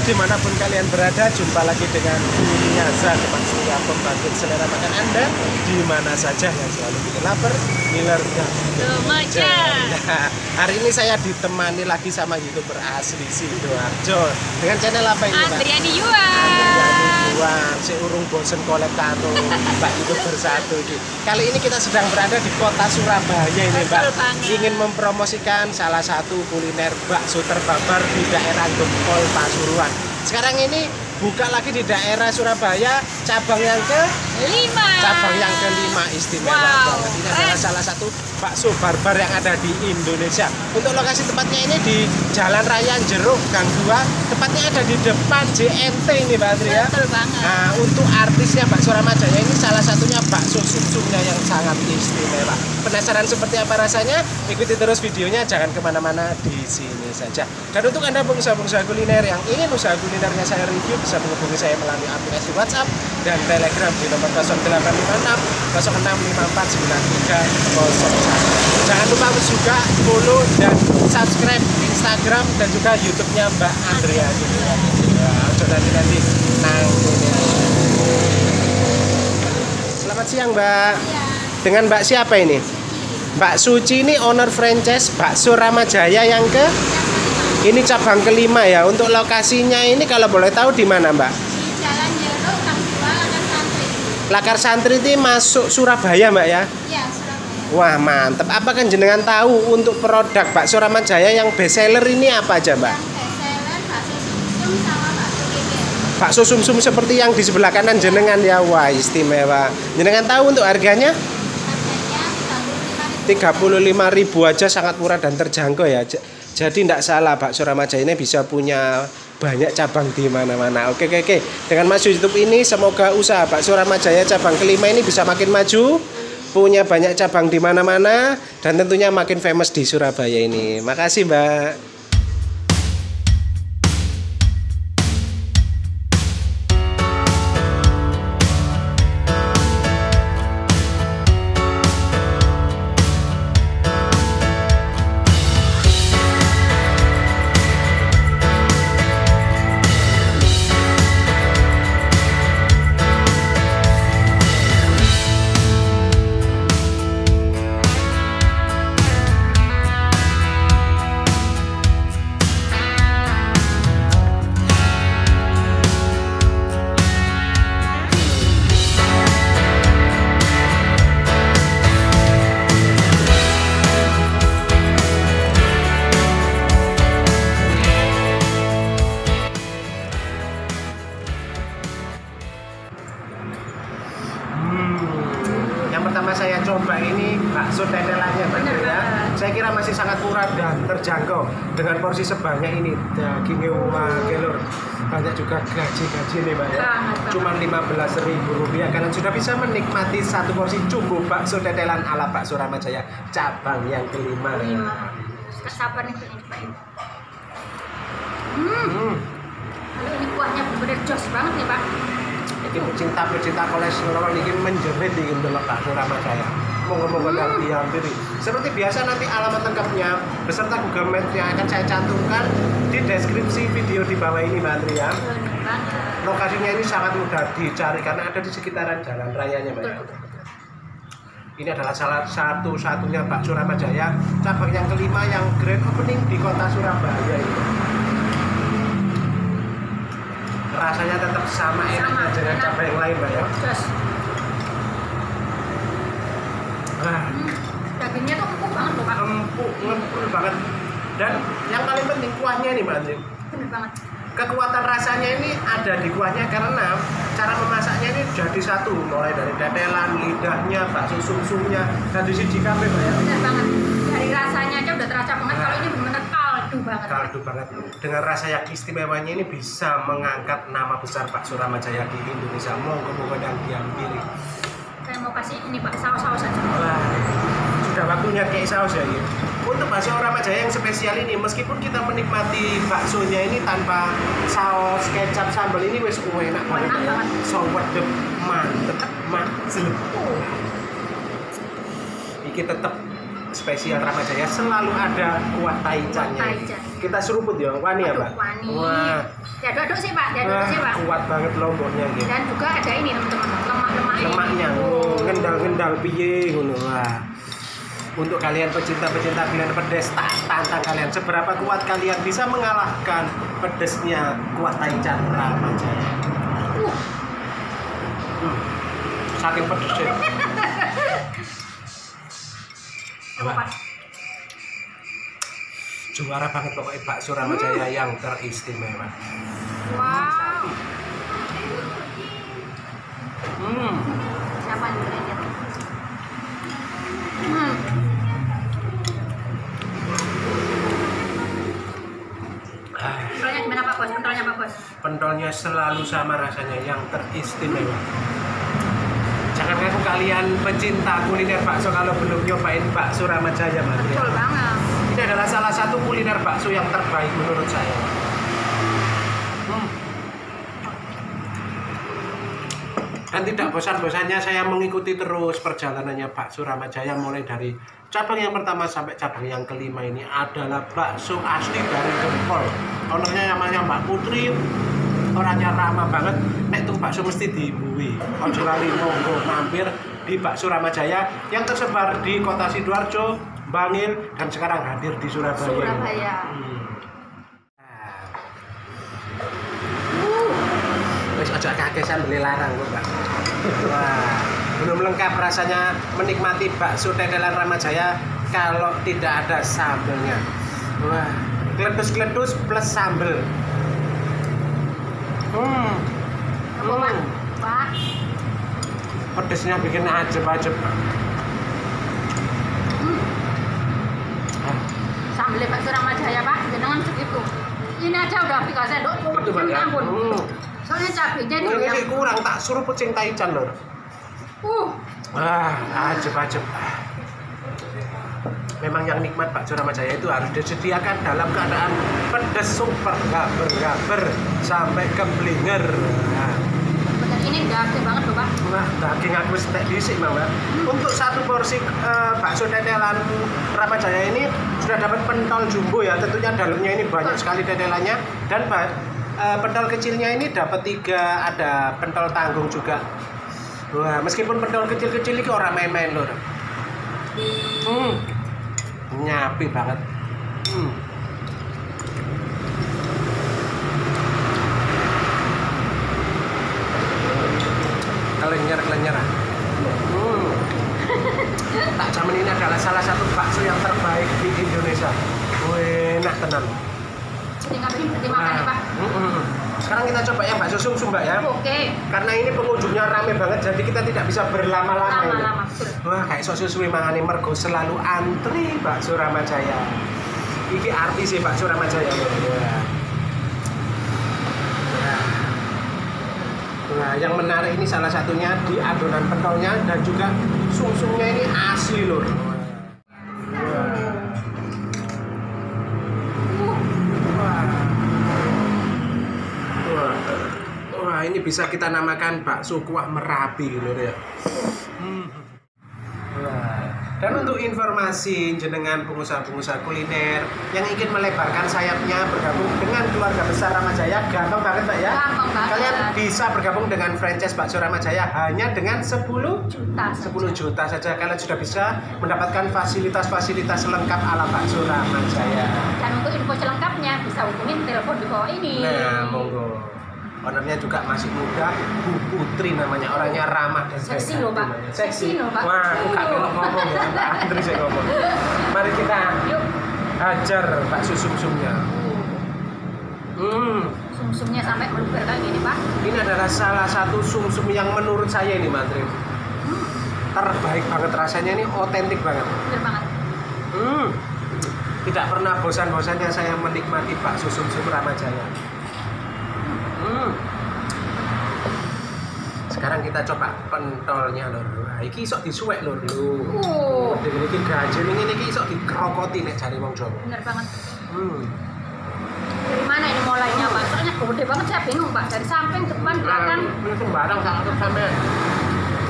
dimanapun kalian berada, jumpa lagi dengan Nyaza, teman setia pembangkit selera makan Anda di mana saja yang selalu bikin lapar, ngiler dan remaja. Nah, hari ini saya ditemani lagi sama YouTuber asli Sidoarjo dengan channel apa ini, Pak? Andriani Yuan. Andriani Yuan, si urung bosen kolek karo Mbak YouTuber satu ini. Kali ini kita sedang berada di kota Surabaya ini, Mbak. Ingin mempromosikan salah satu kuliner bakso terbabar di daerah Gempol Pasuruan. Sekarang ini buka lagi di daerah Surabaya, cabang yang ke-5. Cabang yang ke-5, istimewa banget. Ini adalah salah satu bakso barbar yang ada di Indonesia. Untuk lokasi tempatnya ini di Jalan Raya Jeruk, Gang 2. Tepatnya ada di depan JNT ini, Mbak Andri ya. Betul banget. Nah, untuk artisnya Bakso Ramajaya ini salah satunya bakso sumsumnya yang sangat istimewa. Penasaran seperti apa rasanya? Ikuti terus videonya, jangan kemana-mana, di sini saja. Dan untuk Anda pengusaha-pengusaha kuliner yang ingin usaha kulinernya saya review, bisa menghubungi saya melalui aplikasi WhatsApp dan Telegram di nomor 0856 0654 9301. Jangan lupa juga follow dan subscribe Instagram dan juga YouTube-nya Mbak Andriani. Nanti. Selamat siang, Mbak. Dengan Mbak siapa ini? Mbak Suci ini owner franchise Bakso Ramajaya yang ini cabang ke-5 ya. Untuk lokasinya ini kalau boleh tahu di mana, Mbak? Di Jalan Jeruk, Gang 2, Lakar Santri. Lakar Santri itu masuk Surabaya, Mbak ya? Iya, Surabaya. Wah, mantep. Apa kan jenengan tahu untuk produk Bakso Ramajaya yang best seller ini apa aja, Mbak? Yang best seller bakso sumsum sama bakso geger. Bakso sumsum seperti yang di sebelah kanan jenengan ya. Wah, istimewa. Jenengan tahu untuk harganya? Harganya 35.000 aja, sangat murah dan terjangkau ya. Jadi tidak salah, Bakso Ramajaya ini bisa punya banyak cabang di mana-mana. Oke. Dengan masuk YouTube ini semoga usaha Bakso Ramajaya cabang ke-5 ini bisa makin maju, punya banyak cabang di mana-mana, dan tentunya makin famous di Surabaya ini. Makasih, Mbak. Yang pertama saya coba ini bakso tetelannya, Mbak ya. Saya kira masih sangat murah dan terjangkau dengan porsi sebanyak ini. Dagingnya kelor, banyak juga gaji nih, Mbak ya. Cuma Rp15.000. Kalian sudah bisa menikmati satu porsi jumbo bakso tetelan ala Bakso Ramajaya cabang yang ke-5. Sabar nih pengen ini kuahnya bener-bener jos banget nih, Pak. Ini pecinta kolesterol ini menjerit di untuk Bakso Ramajaya. Moga-moga yang dihampiri. Seperti biasa nanti alamat lengkapnya beserta Google Maps-nya akan saya cantumkan di deskripsi video di bawah ini, Mbak Andri ya. Lokasinya ini sangat mudah dicari karena ada di sekitaran jalan rayanya, Mbak. Ini adalah salah satu-satunya Bakso Ramajaya cabang yang ke-5 yang grand opening di kota Surabaya ini. Rasanya tetap sama enaknya dengan cabang yang lain, Mbak ya. Dagingnya tuh empuk banget loh, Pak. Empuk banget. Dan yang paling penting kuahnya nih, Mbak Andri. Bener banget. Kekuatan rasanya ini ada di kuahnya karena cara memasaknya ini jadi satu, mulai dari tetelan, lidahnya, bakso sumsumnya, dan di sini kafe, Mbak ya. Bener banget. Dari rasanya aja udah terasa banget. Kalau ini bener-bener kaldu banget. Kaldu banget. Dengan rasa yang istimewanya ini bisa mengangkat nama besar Bakso Ramajaya di Indonesia. Moga-moga dan dihampiri. Saya mau kasih ini, Pak, saus-saus aja. Wah, sudah waktunya kayak saus ya. Untuk Bakso Ramajaya yang spesial ini, meskipun kita menikmati baksonya ini tanpa saus, kecap, sambal, ini wes enak banget. Sowedep, mantep, Iki tetap spesial Ramajaya selalu ada kuah taichannya. Kita seruput ya, wani ya Pak? Wani. Wah. Diaduk-aduk sih Pak, diaduk-aduk sih Pak. Kuat banget lomboknya gitu. Dan juga ada ini teman-teman, lemak-lemaknya. Lemaknya, ngendal-ngendal piye ngono. Wah. Untuk kalian pecinta-pecinta kuliner pedas, tak tantang kalian seberapa kuat kalian bisa mengalahkan pedesnya kuah taichan Ramajaya. Saking pedesnya. Apa? Juara banget pokoknya bakso Ramajaya yang teristimewa. Wow. Siapa nih kira-kira? Pentolnya gimana Pak Bos? Pentolnya Pak Bos? Pentolnya selalu sama rasanya yang teristimewa. Jangan ngaku kalian pecinta kuliner bakso kalau belum nyobain bakso Ramajaya, Mas. Betul banget. Ini adalah salah satu kuliner bakso yang terbaik menurut saya. Dan tidak bosan-bosannya saya mengikuti terus perjalanannya bakso Ramajaya mulai dari cabang yang pertama sampai cabang yang kelima. Ini adalah bakso asli dari Gempol. Ownernya namanya Mbak Putri. Orangnya ramah banget. Nek tuh bakso mesti diimbui. Ojo lali monggo mampir di bakso Ramajaya yang tersebar di Kota Sidoarjo, Bangil, dan sekarang hadir di Surabaya. Wes aja kakesan beli larang kok, Mbak. Wah, belum lengkap rasanya menikmati bakso tetelan Ramajaya kalau tidak ada sambelnya. Wah, gledus-gledus plus sambel. Pak. Pedesnya bikin ajeb-ajeb. Sambel bakso Ramajaya Pak, jenengan segitu. Ini aja udah 3 sendok, Itu Pak ya. ampun. Soalnya cabenya itu Ini sih kurang, tak suruh pucing taichan lor. Ajeb-ajeb. Memang yang nikmat bakso Ramajaya itu harus disediakan dalam keadaan pedas super gaber-gaber sampai keblinger. bener ini daging banget loh Pak. Wah, daging aku setek disik Mbak. Untuk satu porsi bakso tetelan Ramajaya ini sudah dapat pentol jumbo ya. Tentunya dalamnya ini banyak sekali tetelannya dan pentol kecilnya ini dapat 3, ada pentol tanggung juga. Wah, meskipun pentol kecil-kecil ini orang main-main lor. Nyapi banget. Kelenyer. Tak jamin ini adalah salah satu bakso yang terbaik di Indonesia. Enak tenan. Berhenti makan ya Pak. Sekarang kita coba yang bakso sumsum Mbak ya. Oke. Karena ini pengunjungnya rame banget, jadi kita tidak bisa berlama-lama ini. Betul. Wah, kayak suwi mangane mergo selalu antri bakso Ramajaya. Iki artis sih bakso Ramajaya. Nah, yang menarik ini salah satunya di adonan pentolnya dan juga sumsumnya ini asli lur. Wah, ini bisa kita namakan bakso kuah Merapi lur ya. Dan untuk informasi jenengan pengusaha-pengusaha kuliner yang ingin melebarkan sayapnya bergabung dengan keluarga besar Ramajaya, gampang banget Mbak ya. Gampang banget. Kalian bisa bergabung dengan franchise bakso Ramajaya hanya dengan 10 juta saja. Kalian sudah bisa mendapatkan fasilitas-fasilitas lengkap ala bakso Ramajaya. Dan untuk info selengkapnya bisa hubungin telepon di bawah ini. Nah, monggo. Ownernya juga masih muda, Bu Putri namanya, orangnya ramah dan Seksi loh Pak. Seksi loh Pak. Wah, aku gak belok ngomong ya, Mbak Andri saya ngomong. Mari kita hajar bakso sumsumnya. Sumsumnya sampai meluber kayak gini Pak. Ini adalah salah satu sumsum yang menurut saya ini Mbak Andri terbaik banget, rasanya ini otentik banget. Bener banget. Tidak pernah bosan-bosannya saya menikmati bakso sumsum Ramajaya. Sekarang kita coba pentolnya lho. Wah, iki iso disuwek lho. Dengan iki gajen ini iso dikrokoti nek jare wong Jawa. Bener banget. Dari mana ini mulainya Pak? Soalnya gede banget saya bingung Pak. Dari samping, depan, belakang. Ini sembarang sampai.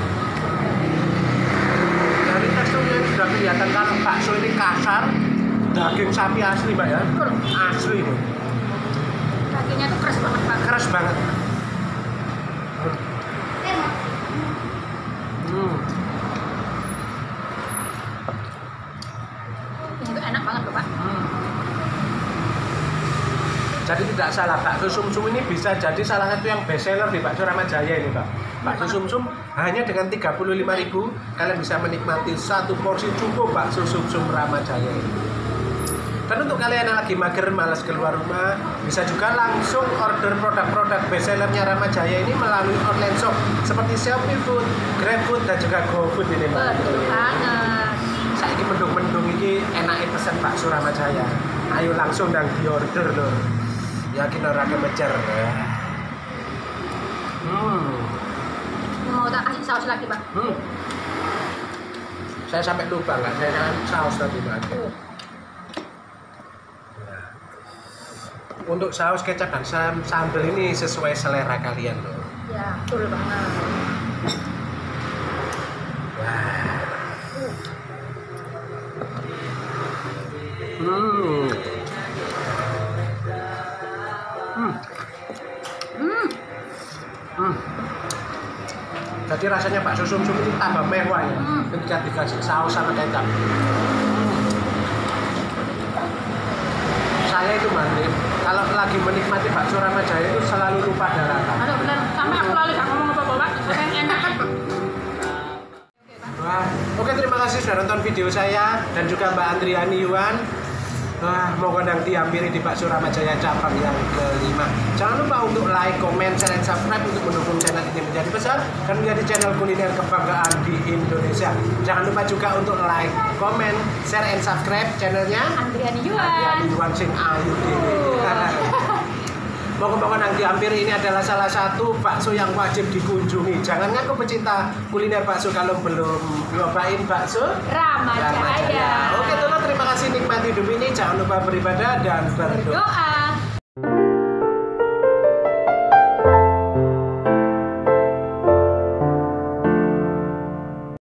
Dari teksturnya sudah kelihatan kalau bakso ini kasar, daging sapi asli Mbak ya. Asli ini. Dagingnya tuh keras banget Pak. Keras banget. Ini tuh enak banget Pak. Jadi tidak salah, bakso sumsum ini bisa jadi salah satu yang best seller di Bakso Ramat Jaya ini Pak. Bakso sumsum hanya dengan 35.000 kalian bisa menikmati satu porsi cukup bakso sumsum Ramat Jaya ini. Dan untuk kalian yang lagi mager malas keluar rumah, bisa juga langsung order produk-produk best sellernya Ramat Jaya ini melalui online shop seperti Shopee Food, GrabFood dan juga GoFood ini Mbak. Betul banget. Saya ini mendung-mendung ini enaknya pesen bakso Ramat Jaya. Ayo langsung dan diorder loh. Yakin orang kemecer. Mau tak kasih saus lagi Pak? Saya sampai lupa nggak, saya kan saus tadi Mbak. Untuk saus kecap dan sambal ini sesuai selera kalian loh. Ya, betul banget. Jadi rasanya bakso sumsum ini tambah mewah ya, ketika dikasih saus sama kecap. Saya itu mantap. Kalau lagi menikmati bakso Ramat Jaya itu selalu lupa daratan. Aduh bener, sampai aku lali gak ngomong apa-apa Pak. Enak kan? Wah, oke terima kasih sudah nonton video saya dan juga Mbak Andriani Yuan. Wah, mau kondang dihampiri di Bakso Ramat Jaya cabang yang kelima. Jangan lupa untuk like, comment, share, dan subscribe untuk mendukung channel ini menjadi besar dan menjadi channel kuliner kebanggaan di Indonesia. Jangan lupa juga untuk like, comment, share, and subscribe channelnya Andriani Yuan. Andriani Yuan sing ayu dewe. Moga-moga nang dihampiri ini adalah salah satu bakso yang wajib dikunjungi. Jangan ngaku pecinta kuliner bakso kalau belum nyobain bakso Ramat Jaya. Oke, teman terima kasih nikmati hidup ini. Jangan lupa beribadah dan berdoa.